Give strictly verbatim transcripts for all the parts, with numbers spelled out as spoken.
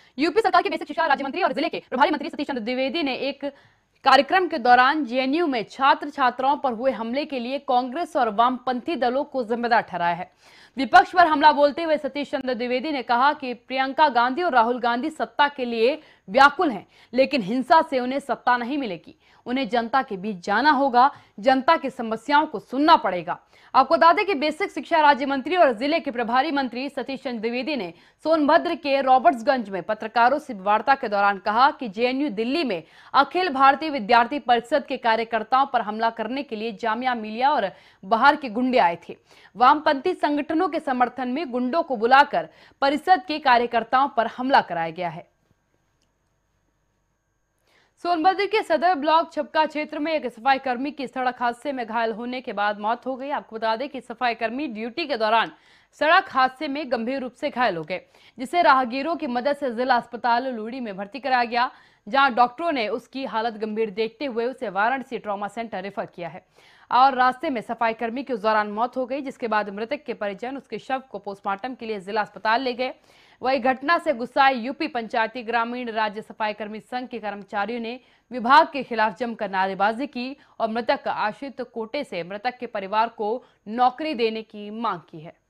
UP सरकार के basic शिक्षा राज्य मंत्री और जिले के प्रभारी मंत्री सतीश चंद्र द्विवेदी ने एक कार्यक्रम के दौरान जेएनयू में छात्र छात्राओं पर हुए हमले के लिए कांग्रेस और वामपंथी दलों को जिम्मेदार ठहराया है। विपक्ष पर हमला बोलते हुए सतीश चंद्र द्विवेदी ने कहा कि प्रियंका गांधी और राहुल गांधी सत्ता के लिए व्याकुल हैं, लेकिन हिंसा से उन्हें सत्ता नहीं मिलेगी। उन्हें जनता के बीच जाना होगा, जनता की समस्याओं को सुनना पड़ेगा। आपको बता दें कि बेसिक शिक्षा राज्य मंत्री और जिले के प्रभारी मंत्री सतीश चंद्र द्विवेदी ने सोनभद्र के रॉबर्ट्सगंज में पत्रकारों से वार्ता के दौरान कहा कि जेएनयू दिल्ली में अखिल भारतीय विद्यार्थी परिषद के कार्यकर्ताओं पर हमला करने के लिए जामिया मिलिया और बाहर के गुंडे आए थे। वामपंथी संगठनों के समर्थन में गुंडों को बुलाकर परिषद के कार्यकर्ताओं पर हमला कराया गया है। सोनभद्र के सदर ब्लॉक छपका क्षेत्र में एक सफाई कर्मी की सड़क हादसे में घायल होने के बाद मौत हो गई। आपको बता दें कि सफाई कर्मी ड्यूटी के दौरान सड़क हादसे में गंभीर रूप से घायल हो गए, जिसे राहगीरों की मदद से जिला अस्पताल लूड़ी में भर्ती कराया गया, जहां डॉक्टरों ने उसकी हालत गंभीर देखते हुए उसे वाराणसी ट्रॉमा सेंटर रेफर किया है और रास्ते में सफाई कर्मी की उस दौरान मौत हो गई, जिसके बाद मृतक के परिजन उसके शव को पोस्टमार्टम के लिए जिला अस्पताल ले गए। वही घटना से गुस्साए यूपी पंचायती ग्रामीण राज्य सफाई कर्मी संघ के कर्मचारियों ने विभाग के खिलाफ जमकर नारेबाजी की और मृतक आश्रित कोटे से मृतक के परिवार को नौकरी देने की मांग की है।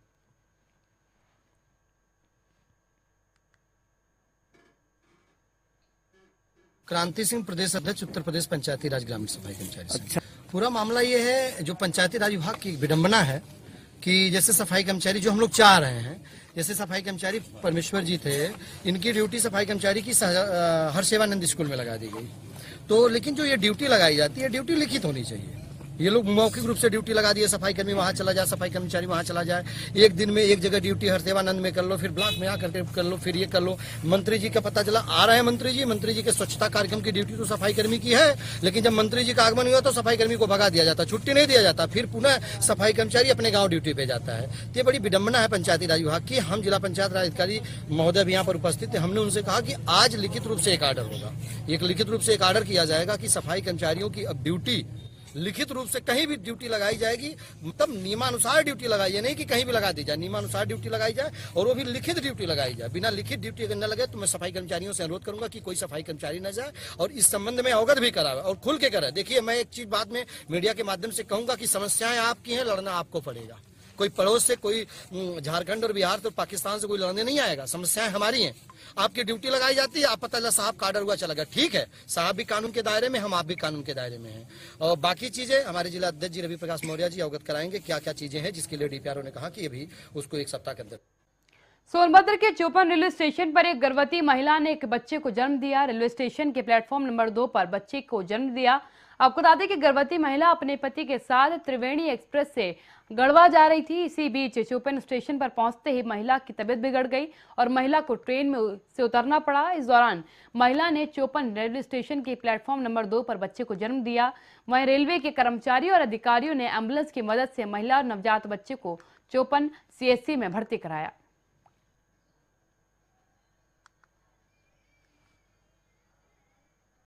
क्रांति सिंह, प्रदेश अध्यक्ष, उत्तर प्रदेश पंचायती राज ग्रामीण सफाई कर्मचारी। अच्छा। पूरा मामला ये है, जो पंचायती राज विभाग की विडंबना है कि जैसे सफाई कर्मचारी जो हम लोग चाह रहे हैं, जैसे सफाई कर्मचारी परमेश्वर जी थे, इनकी ड्यूटी सफाई कर्मचारी की हर सेवानंद स्कूल में लगा दी गई। तो लेकिन जो ये ड्यूटी लगाई जाती है, ड्यूटी लिखित होनी चाहिए। ये लोग मौखिक रूप से ड्यूटी लगा दिए, सफाई कर्मी वहां चला जाए, सफाई कर्मचारी वहां चला जाए, एक दिन में एक जगह ड्यूटी हर सेवानंद में कर लो, फिर ब्लॉक में आकर कर लो, फिर ये कर लो। मंत्री जी का पता चला आ रहा है, मंत्री जी मंत्री जी के स्वच्छता कार्यक्रम की ड्यूटी तो सफाई कर्मी की है, लेकिन जब मंत्री जी का आगमन हुआ तो सफाई कर्मी को भगा दिया जाता, छुट्टी नहीं दिया जाता, फिर पुनः सफाई कर्मचारी अपने गाँव ड्यूटी पे जाता है। ये बड़ी विडंबना है पंचायती राज विभाग की। हम जिला पंचायत राज अधिकारी महोदय भी यहाँ पर उपस्थित थे। हमने उनसे कहा कि आज लिखित रूप से एक आर्डर होगा, एक लिखित रूप से एक आर्डर किया जाएगा कि सफाई कर्मचारियों की अब ड्यूटी लिखित रूप से कहीं भी ड्यूटी लगाई जाएगी, तब नियमानुसार ड्यूटी लगाई जाए, नहीं कि कहीं भी लगा दी जाए, नियमानुसार ड्यूटी लगाई जाए और वो भी लिखित ड्यूटी लगाई जाए। बिना लिखित ड्यूटी अगर न लगे तो मैं सफाई कर्मचारियों से अनुरोध करूंगा कि कोई सफाई कर्मचारी न जाए और इस संबंध में अवगत भी करावे और खुल के करे। देखिए, मैं एक चीज बाद में मीडिया के माध्यम से कहूंगा कि समस्याएं आपकी हैं, लड़ना आपको पड़ेगा। कोई पड़ोस से, कोई झारखंड और बिहार तो पाकिस्तान से कोई लड़ने नहीं आएगा। समस्याएं हमारी हैं, आपकी ड्यूटी लगाई जाती है, आप पता चला साहब का आर्डर हुआ चला गया, ठीक है, साहब भी कानून के दायरे में, हम आप भी कानून के दायरे में हैं। और बाकी चीजें हमारे जिला अध्यक्ष जी रवि प्रकाश मौर्य जी अवगत कराएंगे क्या क्या चीजें हैं, जिसके लिए डीपीआरओ ने कहा कि ये भी उसको एक सप्ताह के अंदर। सोनभद्र के चौपन रेलवे स्टेशन पर एक गर्भवती महिला ने एक बच्चे को जन्म दिया। रेलवे स्टेशन के प्लेटफॉर्म नंबर दो पर बच्चे को जन्म दिया। आपको बता दें कि गर्भवती महिला अपने पति के साथ त्रिवेणी एक्सप्रेस से गढ़वा जा रही थी। इसी बीच चौपन स्टेशन पर पहुंचते ही महिला की तबीयत बिगड़ गई और महिला को ट्रेन में से उतरना पड़ा। इस दौरान महिला ने चौपन रेलवे स्टेशन के प्लेटफॉर्म नंबर दो पर बच्चे को जन्म दिया। वहीं रेलवे के कर्मचारियों और अधिकारियों ने एम्बुलेंस की मदद से महिला और नवजात बच्चे को चौपन सीएचसी में भर्ती कराया।